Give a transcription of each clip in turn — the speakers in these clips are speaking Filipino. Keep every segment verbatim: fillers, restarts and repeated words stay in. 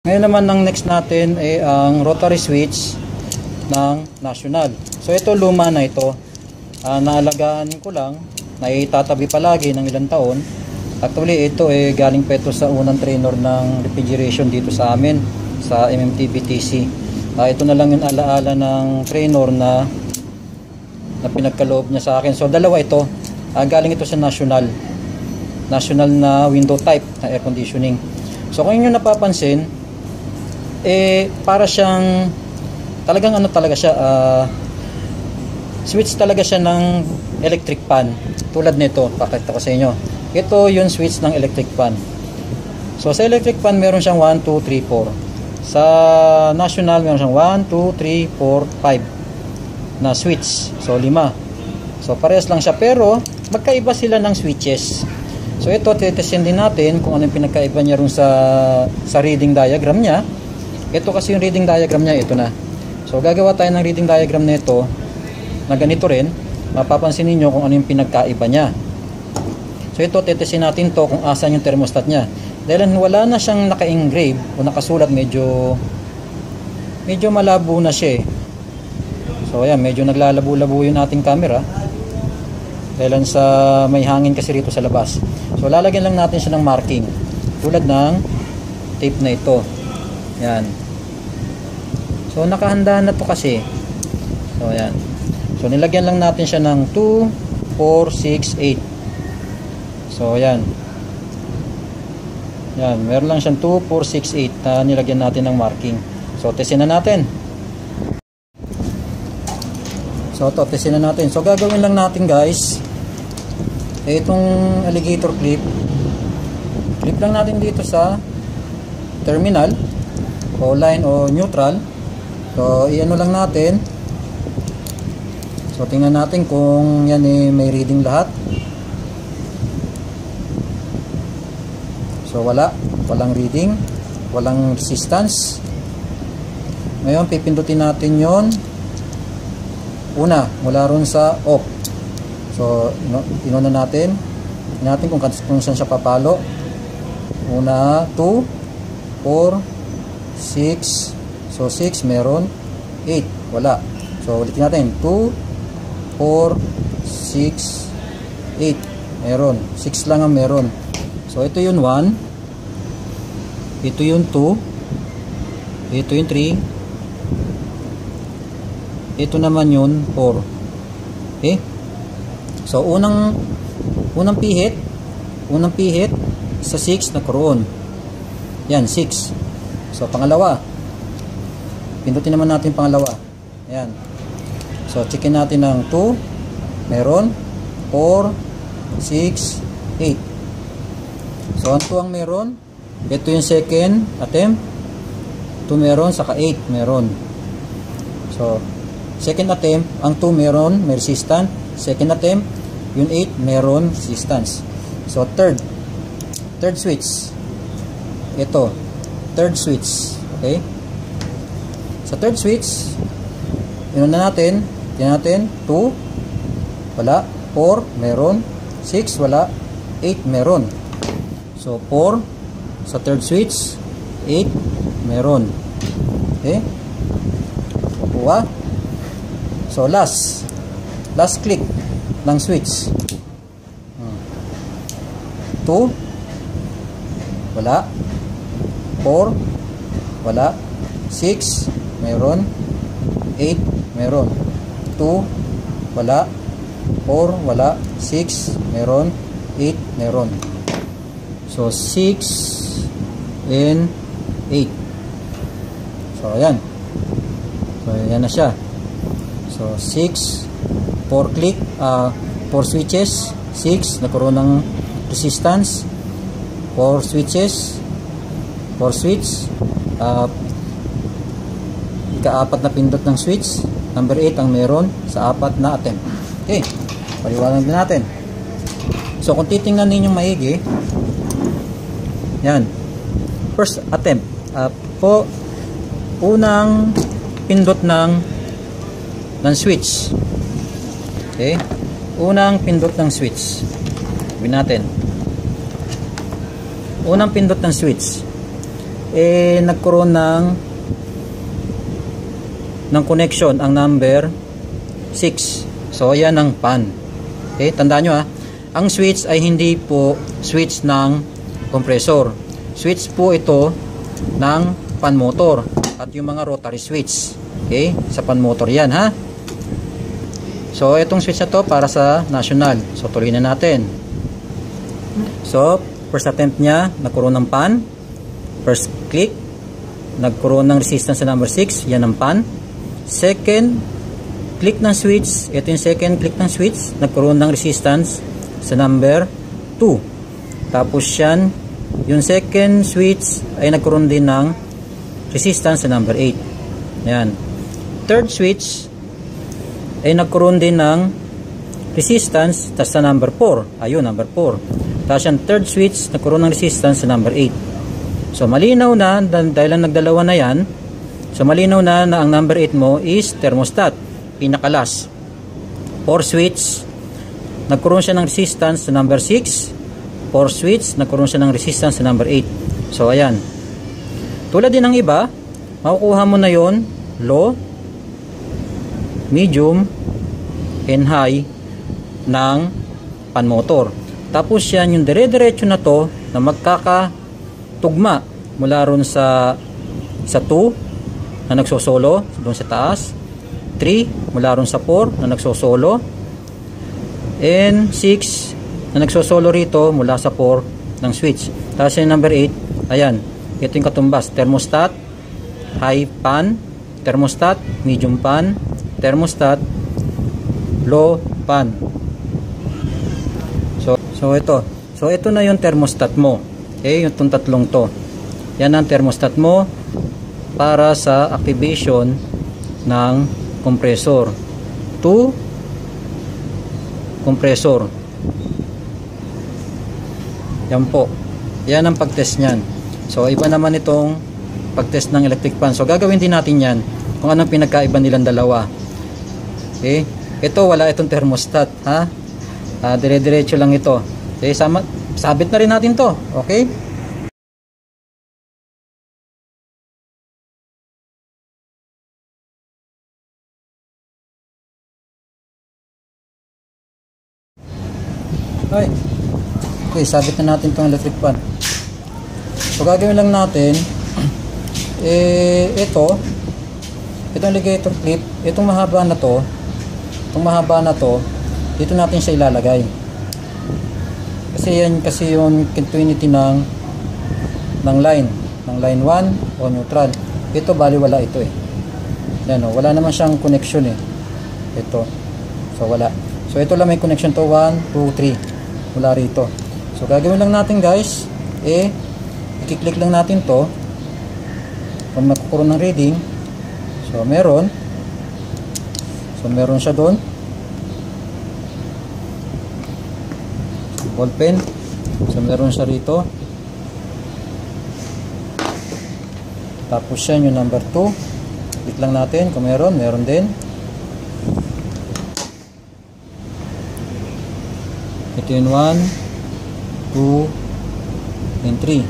Ngayon naman ang next natin ay ang rotary switch ng National. So ito luma na ito. Uh, naalagaan ko lang, naitatabi palagi ng ilang taon. Actually ito eh galing pa ito sa unang trainer ng refrigeration dito sa amin sa M M T B T C. Uh, ito na lang yung alaala ng trainer na na pinagkaloob niya sa akin. So dalawa ito. Uh, galing ito sa National. National na window type na air conditioning. So kung inyo napapansin, eh para siyang talagang ano talaga siya, uh, switch talaga siya ng electric fan. Tulad nito, pakita ko sa inyo. Ito yung switch ng electric fan. So sa electric fan meron siyang one, two, three, four. Sa National meron siyang one, two, three, four, five na switch. So lima. So parehas lang siya pero magkaiba sila ng switches. So ito titestin din natin kung ano yung pinagkaiba niya rin sa, sa reading diagram niya. Ito kasi yung reading diagram niya, ito na. So gagawa tayo ng reading diagram nito na ganito rin. Mapapansin niyo kung ano yung pinagkaiba niya. So ito titestin natin to kung asan yung thermostat niya. Dahil wala na siyang naka-engrave o nakasulat, medyo medyo malabo na siya eh. So ayan, medyo naglalabo-labo yung ating camera. Dahil sa may hangin kasi rito sa labas. So lalagyan lang natin siya ng marking. Tulad ng tape na ito. Yan. So nakahanda na to kasi. So ayan. So nilagyan lang natin siya ng two, four, six, eight. So ayan. Yan, meron lang siyang two, four, six, eight na nilagyan natin ng marking. So testin na natin. So ito, testin na natin. So gagawin lang natin guys, eh, itong alligator clip, clip lang natin dito sa terminal o line o neutral. So iano lang natin. So tingnan natin kung yan eh, may reading lahat. So wala, walang reading, walang resistance. Ngayon pipindutin natin yon. Una, mula ron sa off. So inuna natin. Tingnan natin kung, kung saan siya papalo. Una, two, four, six. So six meron, eight wala. So ulitin natin, two, four, six, eight meron, six lang ang meron. So ito yung one, ito yung two, ito yung three, ito naman yung four. Okay? So unang unang pihit, unang pihit sa six nagkaroon. Yan, six. So pangalawa, pindutin naman natin pangalawa. Ayan. So checkin natin ng two, meron, four, six, eight. So ang two ang meron, ito yung second attempt, two meron, saka eight meron. So second attempt, ang two meron, may resistance. Second attempt, yung eight meron resistance. So third, third switch, ito, third switch. Okay? Sa third switch, yun na natin, tingnan natin, two, wala, four, meron, six, wala, eight, meron. So four, sa third switch, eight, meron. Okay? Kuha. So last, last click ng switch. two, wala, four, wala, six, meron, eight, meron, two, wala, four, wala, six, meron, eight, meron. So six and eight. So ayan. So ayan na siya. So six, four click, uh, four switches, six, nagkaroon ng resistance, four switches, four switch, uh, ika-apat na pindot ng switch, number eight ang meron sa apat na attempt. Okay, paliwanag din natin. So kung titingnan ninyo maigi, yan, first attempt, uh, po, unang pindot ng ng switch. Okay, unang pindot ng switch. Gawin natin. Unang pindot ng switch. eh nagkaroon ng ng connection ang number six. So yan ang pan. Okay, tandaan nyo ha, ang switch ay hindi po switch ng compressor. Switch po ito ng pan motor at yung mga rotary switch. Okay, sa pan motor yan ha. So itong switch na to para sa national. So tuloy na natin. So first attempt niya, nagkaroon ng pan. First click, nagkaroon ng resistance sa number six, yan ang pan. Second click ng switch, ito yung second click ng switch, nagkaroon ng resistance sa number two. Tapos yan, yung second switch ay nagkaroon din ng resistance sa number eight. Yan. Third switch ay nagkaroon din ng resistance sa number four. Ayun, number four. Tapos yung third switch, nagkaroon ng resistance sa number eight. So malinaw na, dahil lang nagdalawa na yan, so malinaw na na ang number eight mo is thermostat, pinakalas. Four switch, nagkaroon siya ng resistance sa number six. Four switch, nagkaroon siya ng resistance sa number eight. So ayan. Tulad din ng iba, makukuha mo na yon low, medium, and high ng pan motor. Tapos yan yung dire-diretso na to na magkakatugma mula ron sa sa two na nagsosolo doon sa taas, three mula ron sa four na nagsosolo, and six na nagsosolo rito mula sa four ng switch. Tapos yung number eight, ayan, ito yung katumbas, thermostat, high pan, thermostat, medium pan, thermostat, low pan. So, so ito. So ito na yung thermostat mo. Okay, yung itong tatlong to. Yan ang thermostat mo para sa activation ng compressor. To compressor. Yan po. Yan ang pagtest niyan. So iba naman itong pagtest ng electric fan. So gagawin din natin yan kung anong pinagkaiba nilang dalawa. Okay? Ito wala itong thermostat, ha? Uh, dire-diretso lang ito. Okay, sama, sabit na rin natin to. Okay? Okay. Okay, sabit na natin itong electric fan. So gagawin lang natin eh ito itong ligator clip, itong mahaba na to, itong mahaba na to, dito natin siya ilalagay. Kasi yan kasi yung continuity ng ng line, ng line one o neutral. Ito bali wala ito eh. Yan o, wala naman siyang connection eh. Ito. So wala. So ito lang may connection to one, two, three. Wala rito. So gagawin lang natin guys, eh i-click lang natin to kung magkukuroon ng reading. So meron. So meron siya doon. Ball pen. So meron siya rito. Tapos yan yung number two. Click lang natin kung meron. Meron din. Ito yung one, two, and three.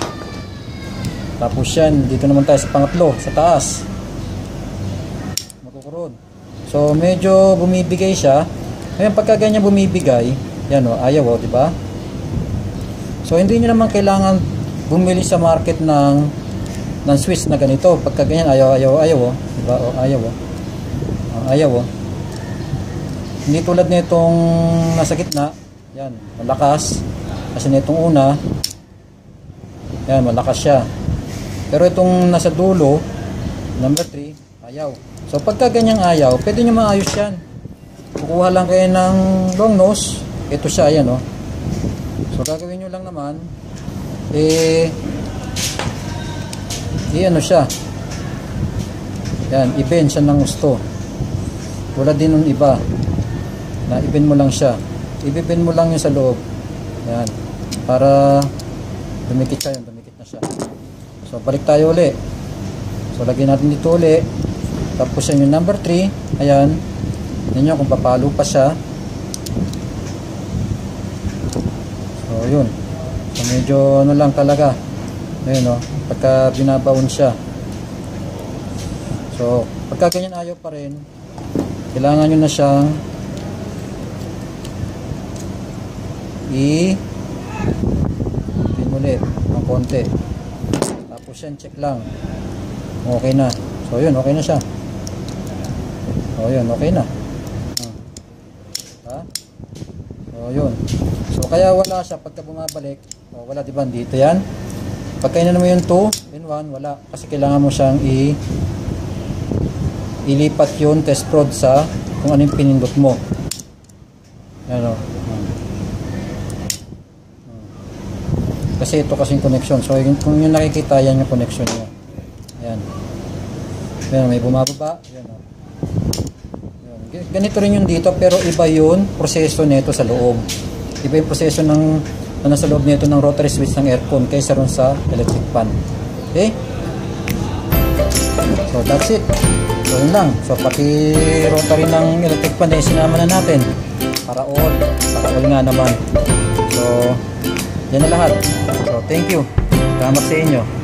Tapos yan, dito naman tayo sa pangatlo, sa taas. Makukurod. So medyo bumibigay siya. Ngayon pagka ganyan bumibigay, yan o, ayaw o, diba? So hindi nyo naman kailangan bumili sa market ng ng switch na ganito. Pagka ganyan, ayaw, ayaw, ayaw o, diba? O, ayaw o. O, ayaw o. Hindi tulad nitong nasa gitna. Yan, malakas. Kasi nitong una, yan, malakas siya. Pero itong nasa dulo, number three, ayaw. So pagka ganyang ayaw, pwede nyo maayos yan. Kukuha lang kayo ng long nose. Ito siya, ayan o. So gagawin nyo lang naman, eh, i-ano siya. Yan, i-bend siya ng gusto. Tulad din ng iba, na i-bend mo lang siya. I-bend mo lang yun sa loob. Yan, para dumikit siya yun, dumikit na siya. So balik tayo uli. So lagyan natin dito uli. Tapos yan yung number three. Ayan. Yan yun kung papalo pa siya. So yun. So medyo ano lang talaga. Ayun, oh, pagka binabaon siya. So, pagka ganyan ayaw pa rin, kailangan nyo na siyang i pinulit ng konti. Tapos yan, check lang. Okay na. So, yun, okay na siya. So, yun, okay na. Ha? So, yun. So, kaya wala siya pagka bumabalik. O, wala, diba? Dito yan. Pagka ina mo yung two in one, wala. Kasi kailangan mo siyang i ilipat yung test prod sa kung ano yung pinindot mo. Ano? Kasi ito kasing connection. So, yung, kung yung nakikita, yan yung connection niya. Yan. Yan, may bumababa. Yan, oh. Yan. Ganito rin yung dito, pero iba yung proseso nito sa loob. Iba yung proseso ng na nasa loob nito ng rotary switch ng aircon kaysa ron sa electric fan. Okay? So, that's it. So, yun lang. So, pati rotary ng electric fan ay sinama na natin. Para all. Para all nga naman. So, yan na lahat. So, thank you. Salamat sa inyo.